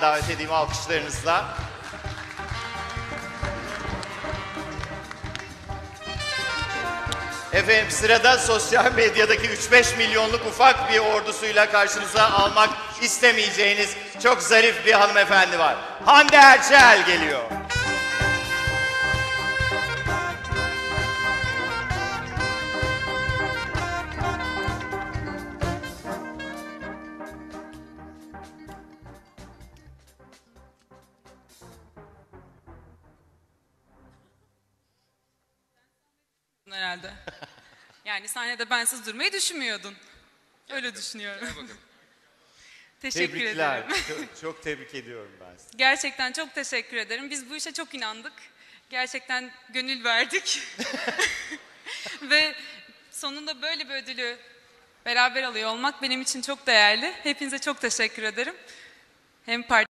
davet edeyim alkışlarınızla. Efendim sırada sosyal medyadaki 3-5 milyonluk ufak bir ordusuyla karşınıza almak istemeyeceğiniz çok zarif bir hanımefendi var. Hande Erçel geliyor. Herhalde. Yani sahnede bensiz durmayı düşünmüyordun. Öyle düşünüyorum. Teşekkür Tebrikler. ederim. Çok tebrik ediyorum ben sizi. Gerçekten çok teşekkür ederim. Biz bu işe çok inandık. Gerçekten gönül verdik. Ve sonunda böyle bir ödülü beraber alıyor olmak benim için çok değerli. Hepinize çok teşekkür ederim. Hem parti